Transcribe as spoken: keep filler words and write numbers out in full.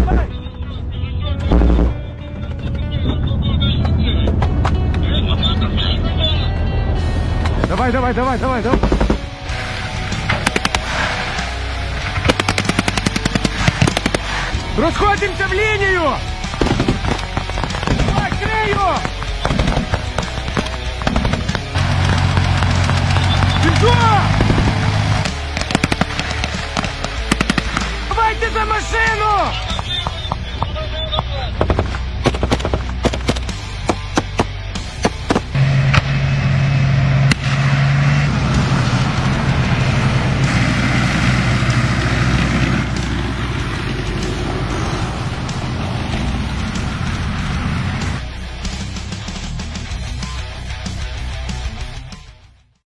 Давай, давай, давай, давай, давай. Расходимся в линию! Давай, крию! Бежим! Давайте за машину!